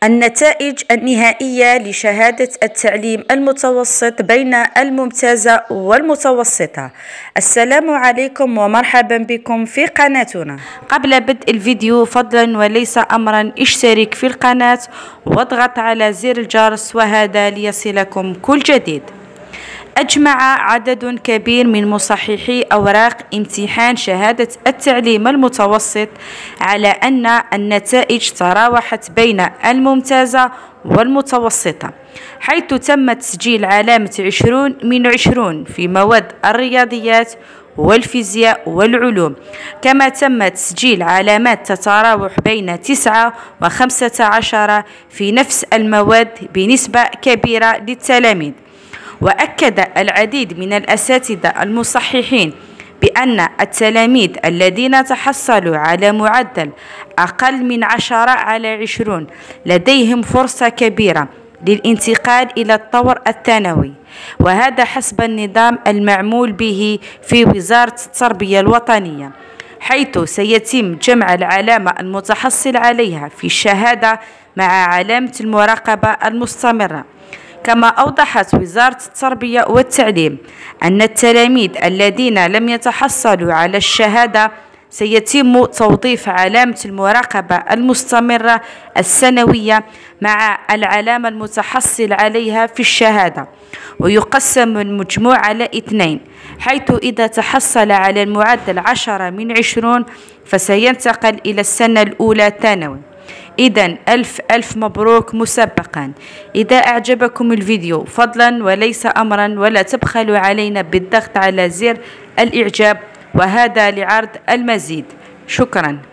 النتائج النهائية لشهادة التعليم المتوسط بين الممتازة والمتوسطة. السلام عليكم ومرحبا بكم في قناتنا. قبل بدء الفيديو فضلا وليس أمرا اشترك في القناة واضغط على زر الجرس وهذا ليصلكم كل جديد. أجمع عدد كبير من مصححي أوراق امتحان شهادة التعليم المتوسط على أن النتائج تراوحت بين الممتازة والمتوسطة، حيث تم تسجيل علامة 20 من 20 في مواد الرياضيات والفيزياء والعلوم، كما تم تسجيل علامات تتراوح بين 9 و15 في نفس المواد بنسبة كبيرة للتلاميذ. وأكد العديد من الأساتذة المصححين بأن التلاميذ الذين تحصلوا على معدل أقل من 10/20 لديهم فرصة كبيرة للانتقال إلى الطور الثانوي، وهذا حسب النظام المعمول به في وزارة التربية الوطنية، حيث سيتم جمع العلامة المتحصل عليها في الشهادة مع علامة المراقبة المستمرة. كما أوضحت وزارة التربية والتعليم أن التلاميذ الذين لم يتحصلوا على الشهادة سيتم توظيف علامة المراقبة المستمرة السنوية مع العلامة المتحصل عليها في الشهادة، ويقسم المجموع على 2، حيث إذا تحصل على المعدل 10 من 20 فسينتقل إلى السنة الأولى ثانوي. إذن ألف مبروك مسبقا. إذا أعجبكم الفيديو فضلا وليس أمرا ولا تبخلوا علينا بالضغط على زر الإعجاب، وهذا لعرض المزيد. شكرا.